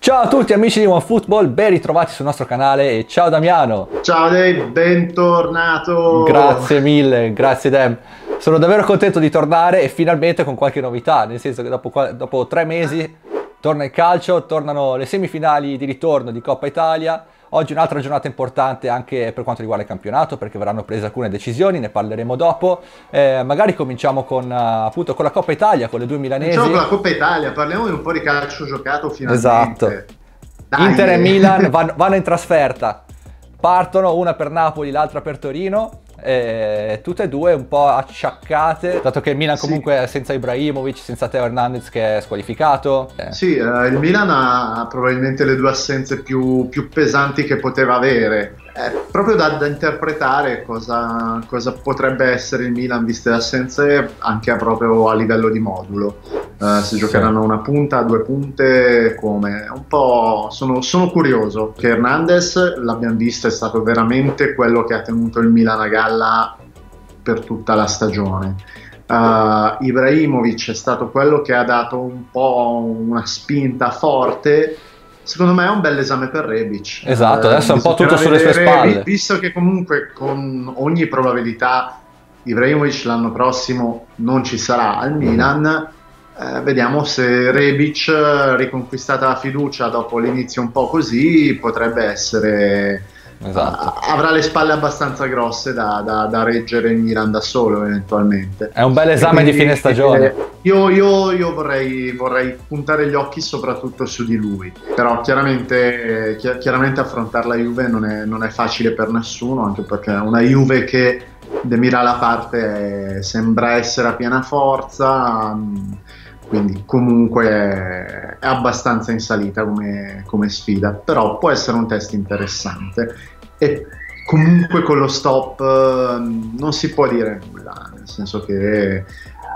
Ciao a tutti amici di OneFootball, ben ritrovati sul nostro canale e ciao Damiano. Ciao Dave, bentornato. Grazie mille, grazie Dem. Sono davvero contento di tornare e finalmente con qualche novità, nel senso che dopo 3 mesi torna il calcio, tornano le semifinali di ritorno di Coppa Italia. Oggi un'altra giornata importante anche per quanto riguarda il campionato, perché verranno prese alcune decisioni, ne parleremo dopo. Magari cominciamo con, appunto, con la Coppa Italia, con le due milanesi. Cominciamo con la Coppa Italia, parliamo di un po' di calcio giocato finalmente. Esatto. Dai. Inter e Milan vanno in trasferta, partono, una per Napoli, l'altra per Torino, tutte e due un po' acciaccate, dato che il Milan comunque è senza Ibrahimovic, senza Teo Hernandez che è squalificato. Sì, il Milan ha probabilmente le due assenze più pesanti che poteva avere. È proprio da interpretare cosa potrebbe essere il Milan viste le assenze anche proprio a livello di modulo. Se giocheranno una punta, due punte, come? Un po' sono curioso. Che Hernandez, l'abbiamo visto, è stato veramente quello che ha tenuto il Milan a galla per tutta la stagione. Ibrahimovic è stato quello che ha dato un po' una spinta forte. Secondo me è un bel esame per Rebic. Esatto, adesso è un po' tutto sulle sue spalle. Visto che comunque con ogni probabilità Ibrahimovic l'anno prossimo non ci sarà al Milan, vediamo se Rebic, riconquistata la fiducia dopo l'inizio un po' così, potrebbe essere... Esatto. Avrà le spalle abbastanza grosse da reggere il Milan da solo eventualmente. È un bel esame di fine stagione. Io vorrei puntare gli occhi soprattutto su di lui, però chiaramente affrontare la Juve non è facile per nessuno, anche perché una Juve che De mira la parte sembra essere a piena forza, quindi comunque è abbastanza in salita come sfida, però può essere un test interessante. E comunque con lo stop non si può dire nulla, nel senso che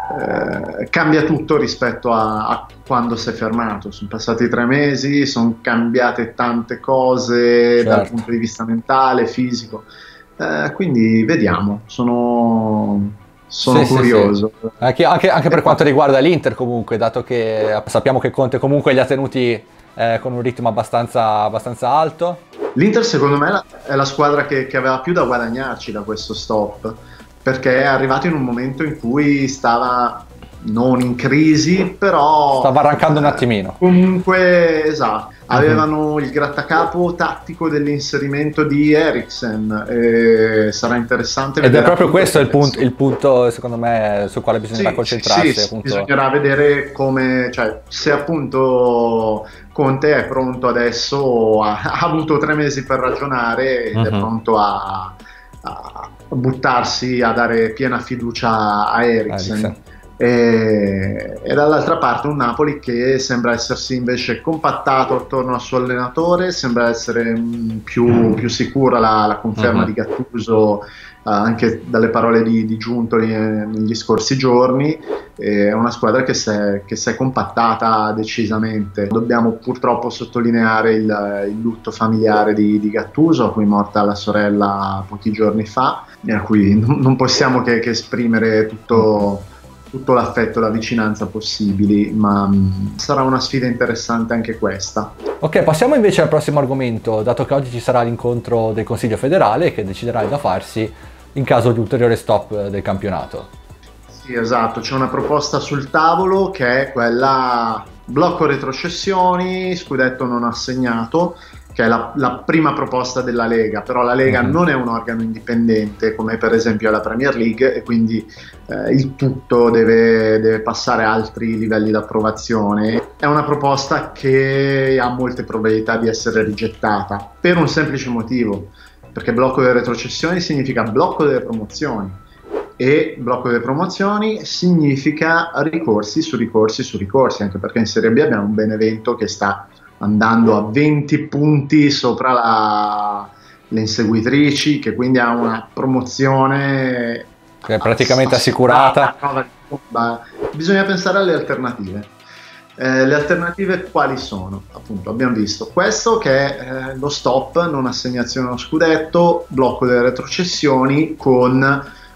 cambia tutto rispetto a quando si è fermato. Sono passati 3 mesi, sono cambiate tante cose, certo, dal punto di vista mentale, fisico, quindi vediamo, sono curioso. Sì. Anche per quanto riguarda l'Inter comunque, dato che sappiamo che Conte comunque li ha tenuti con un ritmo abbastanza alto. L'Inter secondo me è la squadra che aveva più da guadagnarci da questo stop, perché è arrivato in un momento in cui stava non in crisi, però stava arrancando un attimino. Comunque, esatto, avevano il grattacapo tattico dell'inserimento di Eriksen, e sarà interessante vedere. Ed è proprio questo il punto secondo me sul quale bisognerà concentrarsi. Sì, appunto. Bisognerà vedere come, cioè, se appunto Conte è pronto adesso, ha avuto 3 mesi per ragionare ed è pronto a buttarsi, a dare piena fiducia a Eriksen. E dall'altra parte un Napoli che sembra essersi invece compattato attorno al suo allenatore, sembra essere più sicura la conferma di Gattuso, anche dalle parole di Giuntoli negli scorsi giorni. È una squadra che si è compattata decisamente. Dobbiamo purtroppo sottolineare il lutto familiare di Gattuso, a cui è morta la sorella pochi giorni fa, e a cui non possiamo che esprimere tutto l'affetto e la vicinanza possibili, ma sarà una sfida interessante anche questa. Ok, passiamo invece al prossimo argomento, dato che oggi ci sarà l'incontro del Consiglio federale che deciderà da farsi in caso di ulteriore stop del campionato. Sì, esatto, c'è una proposta sul tavolo che è quella blocco retrocessioni, scudetto non assegnato, che è la prima proposta della Lega, però la Lega non è un organo indipendente come per esempio la Premier League, e quindi il tutto deve passare a altri livelli di approvazione. È una proposta che ha molte probabilità di essere rigettata per un semplice motivo, perché blocco delle retrocessioni significa blocco delle promozioni, e blocco delle promozioni significa ricorsi su ricorsi su ricorsi, anche perché in Serie B abbiamo un Benevento che sta andando a 20 punti sopra le inseguitrici, che quindi ha una promozione che è praticamente assicurata. Bisogna pensare alle alternative. Le alternative quali sono? Appunto, abbiamo visto questo che è lo stop, non assegnazione allo scudetto, blocco delle retrocessioni con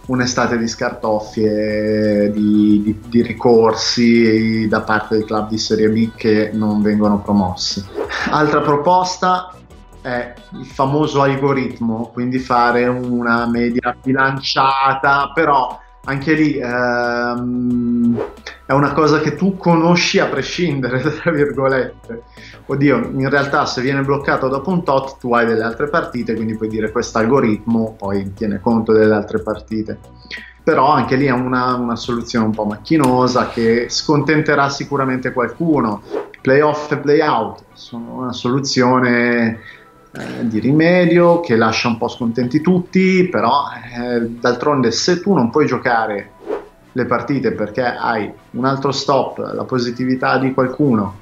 un'estate di scartoffie, di ricorsi da parte dei club di Serie B che non vengono promossi. Altra proposta è il famoso algoritmo, quindi fare una media bilanciata, però anche lì è una cosa che tu conosci a prescindere, tra virgolette. Oddio, in realtà se viene bloccato dopo un tot tu hai delle altre partite, quindi puoi dire questo algoritmo poi tiene conto delle altre partite. Però anche lì è una soluzione un po' macchinosa che scontenterà sicuramente qualcuno. Playoff e playout sono una soluzione di rimedio che lascia un po' scontenti tutti, però d'altronde se tu non puoi giocare le partite perché hai un altro stop, la positività di qualcuno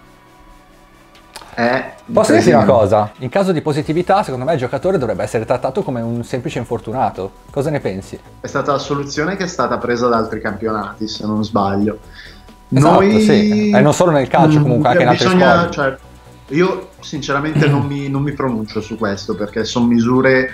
è Posso dirti una cosa? In caso di positività, secondo me il giocatore dovrebbe essere trattato come un semplice infortunato. Cosa ne pensi? È stata la soluzione che è stata presa da altri campionati, se non sbaglio. Esatto, Noi sì. E non solo nel calcio, comunque anche in altri sport. cioè, io sinceramente non mi pronuncio su questo perché sono misure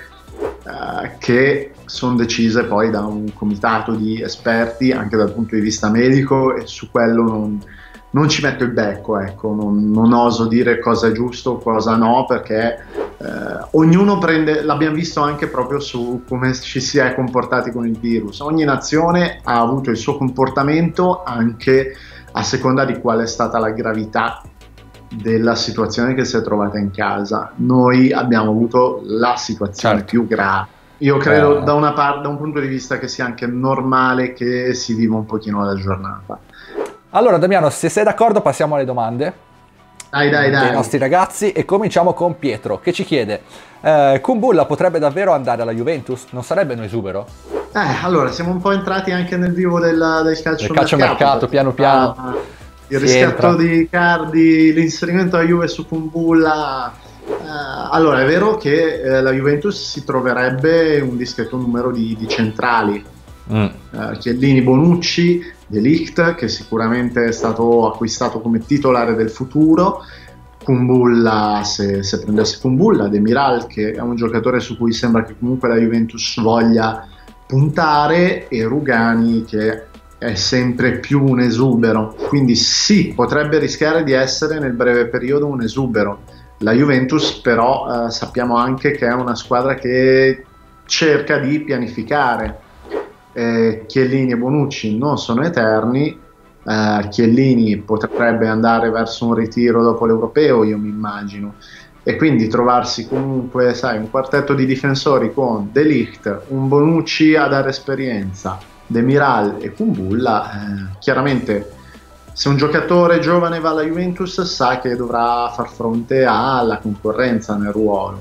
che sono decise poi da un comitato di esperti anche dal punto di vista medico, e su quello non ci metto il becco, ecco, non oso dire cosa è giusto o cosa no, perché ognuno prende, l'abbiamo visto anche proprio su come ci si è comportati con il virus. Ogni nazione ha avuto il suo comportamento anche a seconda di qual è stata la gravità della situazione che si è trovata in casa. Noi abbiamo avuto la situazione più grave. Io credo da un punto di vista che sia anche normale che si viva un pochino la giornata. Allora Damiano, se sei d'accordo passiamo alle domande Dai. dei nostri ragazzi e cominciamo con Pietro che ci chiede: Kumbulla potrebbe davvero andare alla Juventus? Non sarebbe un esubero? Allora siamo un po' entrati anche nel vivo del calciomercato, piano piano. Il riscatto di Icardi, l'inserimento della Juve su Kumbulla. Allora è vero che la Juventus si troverebbe un discreto numero di centrali, Chiellini, Bonucci, De Ligt, che sicuramente è stato acquistato come titolare del futuro, Kumbulla, se prendesse Kumbulla, Demiral, che è un giocatore su cui sembra che comunque la Juventus voglia puntare, e Rugani, che è sempre più un esubero, quindi sì, potrebbe rischiare di essere nel breve periodo un esubero. La Juventus però sappiamo anche che è una squadra che cerca di pianificare. Chiellini e Bonucci non sono eterni. Chiellini potrebbe andare verso un ritiro dopo l'Europeo, io mi immagino, e quindi trovarsi comunque, sai, un quartetto di difensori con De Ligt, un Bonucci a dare esperienza, Demiral e Kumbulla. Chiaramente se un giocatore giovane va alla Juventus sa che dovrà far fronte alla concorrenza nel ruolo.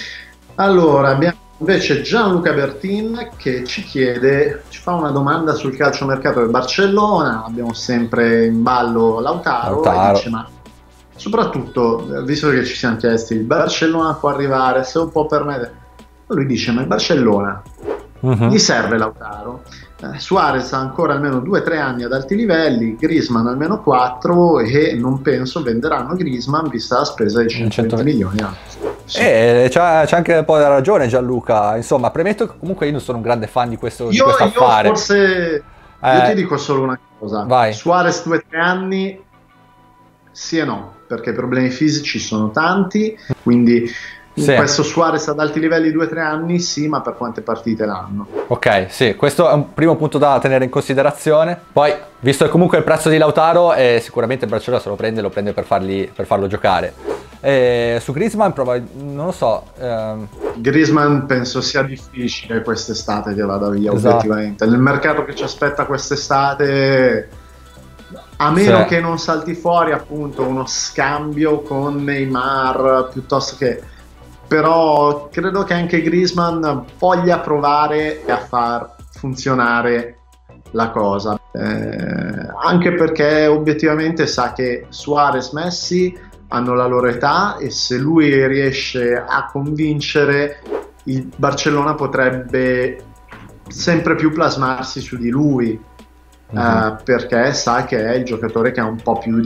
Allora abbiamo invece Gianluca Bertin che ci fa una domanda sul calciomercato del Barcellona. Abbiamo sempre in ballo Lautaro. E dice: ma soprattutto, visto che ci siamo chiesti il Barcellona può arrivare, se lo può permettere, lui dice: ma il Barcellona gli serve Lautaro? Suarez ha ancora almeno 2-3 anni ad alti livelli, Griezmann almeno 4, e non penso venderanno Griezmann vista la spesa di 120 milioni. Sì. C'ha anche un po' da ragione Gianluca. Insomma, premetto che comunque io non sono un grande fan di questo affare. Io ti dico solo una cosa. Vai. Suarez 2-3 anni sì e no, perché i problemi fisici sono tanti, quindi questo Suarez ad alti livelli 2-3 anni sì, ma per quante partite l'anno? Ok, sì, questo è un primo punto da tenere in considerazione. Poi, visto che comunque il prezzo di Lautaro sicuramente il Barcellona se lo prende per farlo giocare. Su Griezmann non lo so. Griezmann penso sia difficile quest'estate che vada via, obiettivamente. Nel mercato che ci aspetta quest'estate, a meno che non salti fuori appunto uno scambio con Neymar, piuttosto che... Però credo che anche Griezmann voglia provare a far funzionare la cosa, anche perché obiettivamente sa che Suarez, Messi hanno la loro età, e se lui riesce a convincere, il Barcellona potrebbe sempre più plasmarsi su di lui, perché sa che è il giocatore che ha un po' più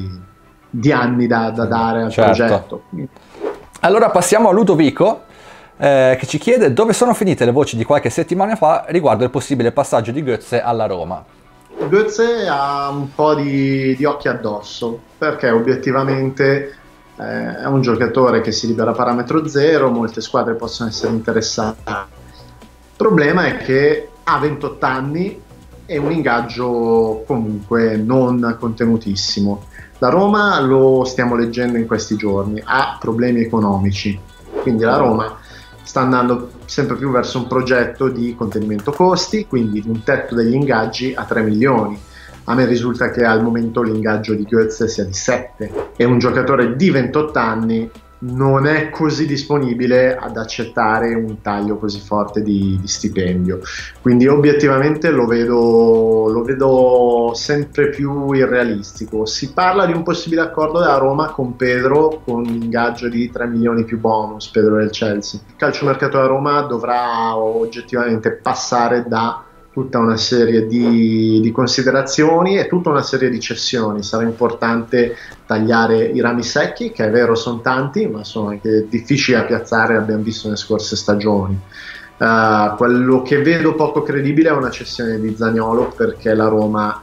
di anni da dare al progetto. Allora passiamo a Ludovico che ci chiede dove sono finite le voci di qualche settimana fa riguardo il possibile passaggio di Götze alla Roma. Götze ha un po' di occhi addosso, perché obiettivamente è un giocatore che si libera a parametro zero, molte squadre possono essere interessate. Il problema è che ha 28 anni e un ingaggio comunque non contenutissimo. La Roma, lo stiamo leggendo in questi giorni, ha problemi economici, quindi la Roma sta andando sempre più verso un progetto di contenimento costi, quindi di un tetto degli ingaggi a 3 milioni. A me risulta che al momento l'ingaggio di Götze sia di 7 e un giocatore di 28 anni non è così disponibile ad accettare un taglio così forte di stipendio. Quindi obiettivamente lo vedo sempre più irrealistico. Si parla di un possibile accordo della Roma con Pedro, con un ingaggio di 3 milioni più bonus, Pedro del Chelsea. Il calciomercato della Roma dovrà oggettivamente passare da tutta una serie di considerazioni e tutta una serie di cessioni. Sarà importante tagliare i rami secchi, che è vero sono tanti, ma sono anche difficili da piazzare, l'abbiamo visto nelle scorse stagioni. Quello che vedo poco credibile è una cessione di Zaniolo, perché la Roma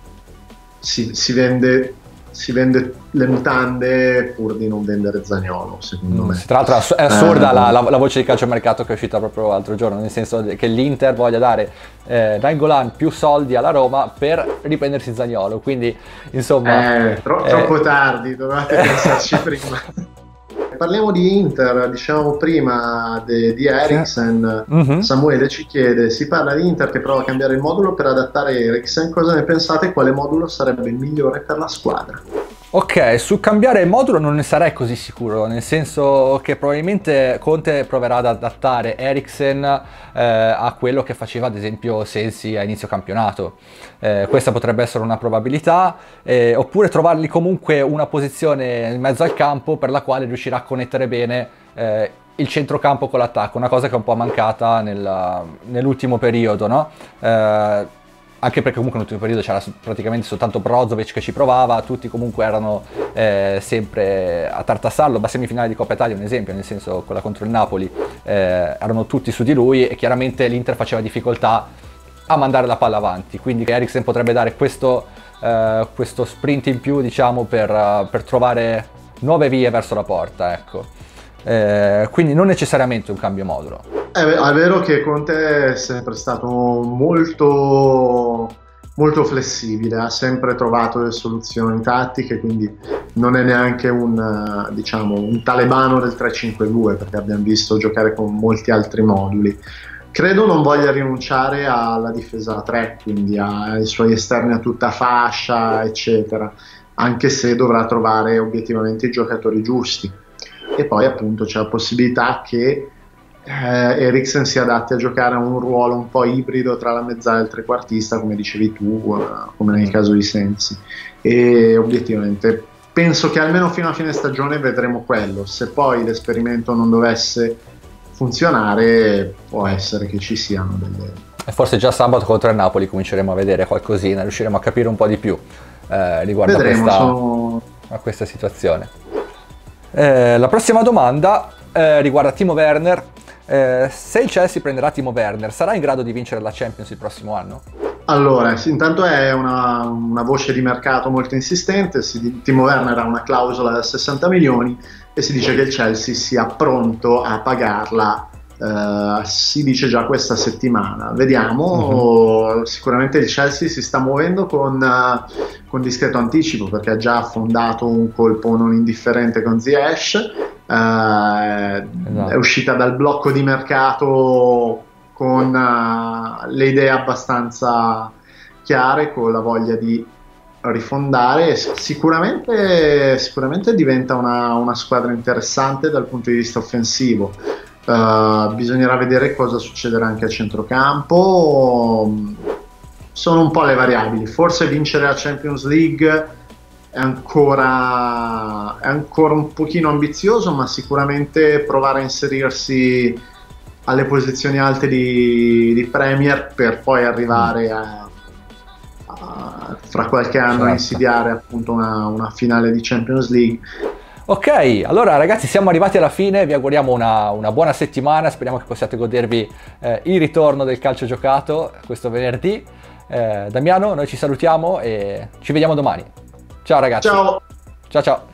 si vende le mutande pur di non vendere Zaniolo, secondo me. Tra l'altro è assurda la voce di calciomercato che è uscita proprio l'altro giorno, nel senso che l'Inter voglia dare Nainggolan più soldi alla Roma per riprendersi Zaniolo, quindi insomma troppo tardi, dovevate pensarci prima. Parliamo di Inter, diciamo prima di Eriksen. Samuele ci chiede, si parla di Inter che prova a cambiare il modulo per adattare Eriksen, cosa ne pensate? Quale modulo sarebbe il migliore per la squadra? Ok, su cambiare il modulo non ne sarei così sicuro, nel senso che probabilmente Conte proverà ad adattare Eriksen a quello che faceva ad esempio Sensi a inizio campionato. Questa potrebbe essere una probabilità, oppure trovargli comunque una posizione in mezzo al campo per la quale riuscirà a connettere bene il centrocampo con l'attacco, una cosa che è un po' mancata nell'ultimo periodo, no? Anche perché comunque nell'ultimo periodo c'era praticamente soltanto Brozovic che ci provava, tutti comunque erano sempre a tartassarlo. La semifinale di Coppa Italia è un esempio, nel senso quella contro il Napoli, erano tutti su di lui e chiaramente l'Inter faceva difficoltà a mandare la palla avanti, quindi Eriksen potrebbe dare questo sprint in più, diciamo, per trovare nuove vie verso la porta, ecco. Quindi non necessariamente un cambio modulo. È vero che Conte è sempre stato molto, molto flessibile, ha sempre trovato le soluzioni tattiche, quindi non è neanche un talebano del 3-5-2, perché abbiamo visto giocare con molti altri moduli. Credo non voglia rinunciare alla difesa a 3, quindi ai suoi esterni a tutta fascia, eccetera, anche se dovrà trovare obiettivamente i giocatori giusti. E poi appunto c'è la possibilità che Eriksen si adatti a giocare a un ruolo un po' ibrido tra la mezzala e il trequartista, come dicevi tu, come nel caso di Sensi. E obiettivamente penso che almeno fino a fine stagione vedremo quello. Se poi l'esperimento non dovesse funzionare, può essere che ci siano delle... E forse già sabato contro il Napoli cominceremo a vedere qualcosina, riusciremo a capire un po' di più riguardo a questa situazione. La prossima domanda riguarda Timo Werner. Se il Chelsea prenderà Timo Werner, sarà in grado di vincere la Champions il prossimo anno? Allora, intanto è una voce di mercato molto insistente. Timo Werner ha una clausola da 60 milioni e si dice che il Chelsea sia pronto a pagarla, si dice già questa settimana. Vediamo. Sicuramente il Chelsea si sta muovendo con discreto anticipo, perché ha già affondato un colpo non indifferente con Ziyech. È uscita dal blocco di mercato con le idee abbastanza chiare, con la voglia di rifondare. Sicuramente diventa una squadra interessante dal punto di vista offensivo. Bisognerà vedere cosa succederà anche a centrocampo. Sono un po' le variabili. Forse vincere la Champions League è ancora un pochino ambizioso, ma sicuramente provare a inserirsi alle posizioni alte di Premier per poi arrivare fra qualche anno a insidiare appunto una finale di Champions League. Ok, allora ragazzi siamo arrivati alla fine, vi auguriamo una buona settimana, speriamo che possiate godervi il ritorno del calcio giocato questo venerdì. Damiano, noi ci salutiamo e ci vediamo domani. Ciao ragazzi. Ciao. Ciao ciao.